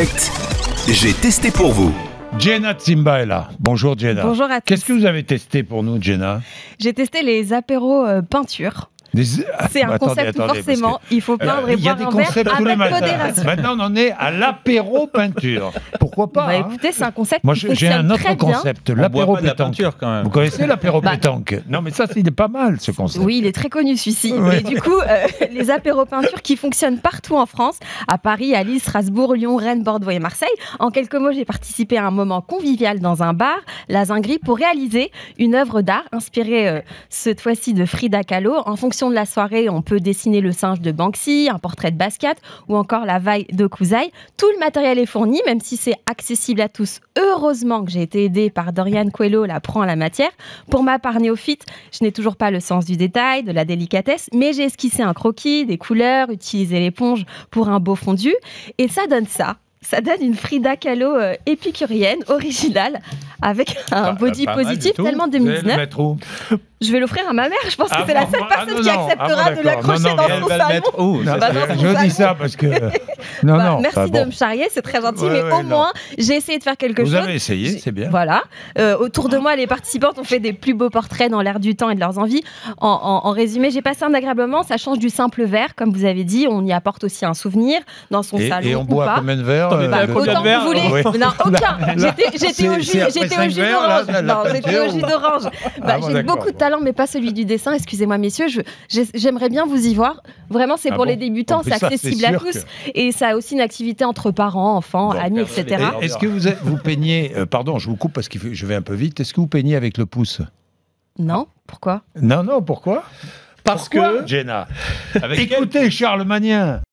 Direct, j'ai testé pour vous. Jenna Tsimba est là. Bonjour Jenna. Bonjour à tous. Qu'est-ce que vous avez testé pour nous, Jenna? J'ai testé les apéros peinture. C'est un concept où forcément il faut peindre et boire un verre avec modération. Maintenant, on en est à l'apéro peinture. Pourquoi pas? Écoutez, c'est un concept Moi, qui j'ai un autre fonctionne très concept, l'apéro pétanque. Quand même. Vous connaissez l'apéro pétanque? Non, mais ça, c'est pas mal, ce concept. Oui, il est très connu celui-ci. Ouais. Et du coup, les apéros peinture qui fonctionnent partout en France, à Paris, à Lille, Strasbourg, Lyon, Rennes, Bordeaux et Marseille. En quelques mots, j'ai participé à un moment convivial dans un bar, la Zinguerie, pour réaliser une œuvre d'art inspirée cette fois-ci de Frida Kahlo. En fonction de la soirée, on peut dessiner le singe de Banksy, un portrait de Basquiat ou encore la vaille de Kouzaï. Tout le matériel est fourni, même si c'est accessible à tous. Heureusement que j'ai été aidée par Dorian Coelho, la pro en la matière. Pour ma part néophyte, je n'ai toujours pas le sens du détail, de la délicatesse, mais j'ai esquissé un croquis, des couleurs, utilisé l'éponge pour un beau fondu. Et ça donne ça. Ça donne une Frida Kahlo épicurienne, originale, avec un body positif, tellement 2019. Je vais l'offrir à ma mère. Je pense que c'est la seule personne qui acceptera de l'accrocher dans son salon. Je dis ça parce que... Merci de me charrier, c'est très gentil, mais au moins, j'ai essayé de faire quelque chose. Vous avez essayé, c'est bien. Voilà. Autour de moi, les participantes ont fait des plus beaux portraits dans l'air du temps et de leurs envies. En résumé, j'ai passé un agréable moment. Ça change du simple verre, comme vous avez dit. On y apporte aussi un souvenir dans son salon. Et on boit combien de verres? Autant que vous voulez. Non, aucun. J'étais au jus d'orange. Non, j'étais au jus d'orange. J'ai beaucoup de talent, mais pas celui du dessin. Excusez-moi, messieurs. J'aimerais bien vous y voir. Vraiment, c'est pour les débutants. C'est accessible à tous. Et ça a aussi une activité entre parents, enfants, amis, etc. Est-ce que vous peignez... Pardon, je vous coupe parce que je vais un peu vite. Est-ce que vous peignez avec le pouce? Non. Pourquoi? Non, pourquoi? Parce que... Jenna, écoutez Charles Magnien.